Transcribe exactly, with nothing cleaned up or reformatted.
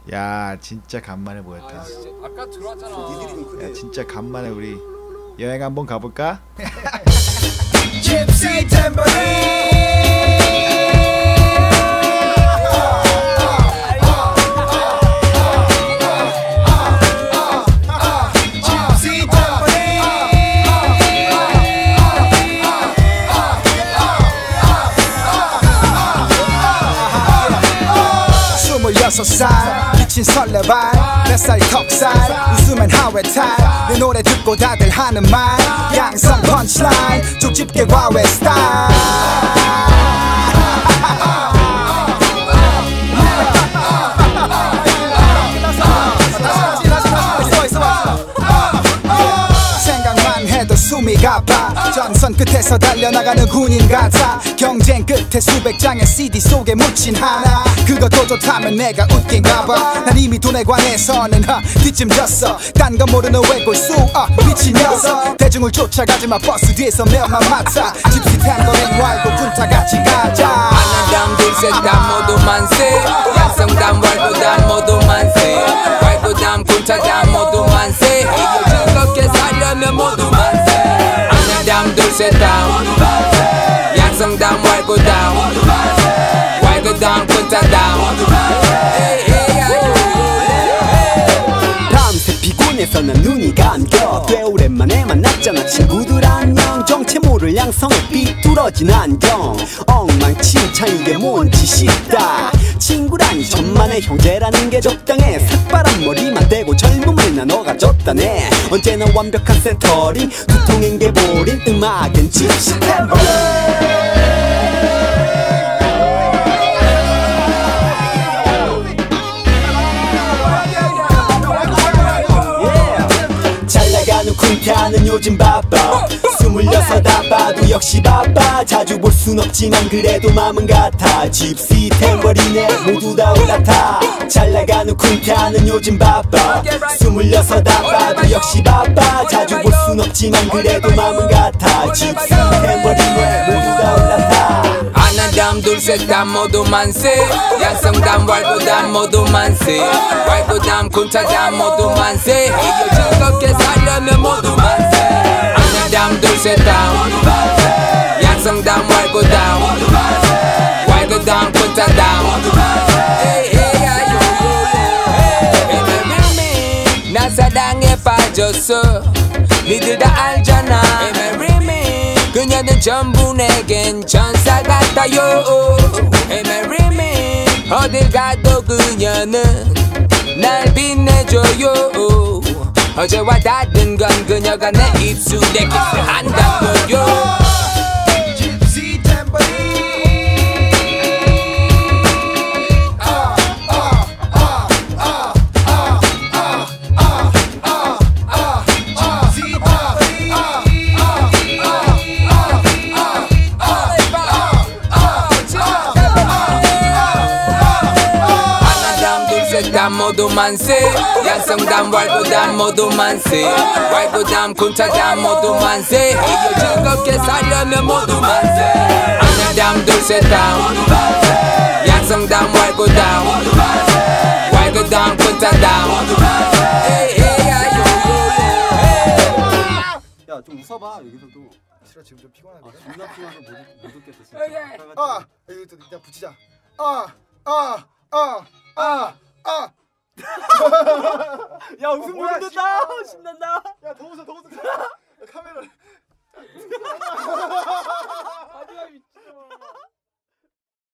야 진짜 간만에 보였다. 아, 진짜. 아까 들어왔잖아. 야 진짜 간만에 우리 여행 한번 가볼까? Gypsy tambourine. 스물여섯 살 미친 설레발 뱃살 턱살 웃으면 하회탈 내 노래 듣고 다들 하는 말 양성 펀치라인 족집게 과외 스타일 생각만 해도 숨이 가빠 전선 끝에서 달려나가는 군인 같아 경쟁 끝에 수백 장의 씨디 속에 묻힌 하나 그것도 좋다면 내가 웃긴가봐 난 이미 돈에 관해서는 하 뒤짐졌어 딴 건 모르는 외골수 어, 미친 녀석 대중을 쫓아가지마 버스 뒤에서 매만 맡아 집시 탬버린 왈고 군타같이 가자 하나담 둘셋담 모두 만세 양성담 왈고담 모두 만세 왈고담 군타담 모두 만세 이거 즐겁게 살려면 모두 만세 하나담 둘셋담 양성담 왈고담 왈고담 군타담 밤새 피곤해서 난 눈이 감겨 꽤 오랜만에 만났잖아 친구들 안녕 정체 모를 양성에 삐뚤어진 안경 엉망진창 이게 뭔지 싶다 친구라니 천만의 형제라는 게 적당해 새파란 머리만 대고 젊음을 나눠 가졌다네 언제나 완벽한 센터링 두통엔 개보린 음악엔 집시 탬버린 군타는 요즘 바빠 스물여섯 아빠도 역시 바빠 자주 볼 순 없지만 그래도 마음은 같아 집시 탬버린에 모두 다 올라타 잘나가는 군타는 요즘 바빠 스물여섯 아빠도 역시 바빠 자주 볼 순 없지만 그래도 마음은 같아 집시 탬버린에 모두 다 올라타 하나담 둘셋담 모두 만세 양성담 왈고담 모두 만세 왈고담 군타담 모두 만세 이거 즐겁게 살려면 모두 만세 하나담 둘셋담 양성담 왈고담 왈고담 군타담 나 사랑에 빠졌어 니들 다 알잖아 그녀는 전부 내겐 천사 같아요 Marry me 어딜 가도 그녀는 날 빛내줘요 어제와 다른 건 그녀가 내 입술에 키스한다고요 둘셋담 모두 만세 양성담 왈고담 모두 만세 왈고담 군타담 모두 만세 이거 즐겁게 살려면 모두 만세 하나담 둘셋담 양성담 왈고담 왈고담 군타담 야 좀 웃어봐 여기서도 싫어 지금 좀 피곤한데 아 존나 피곤해서 못, 못 웃겠어 진짜 아 여기 또 일단 붙이자 아아아아 아, 아. 야 웃음 보여줬다 신난다 야 더 웃어 더 웃어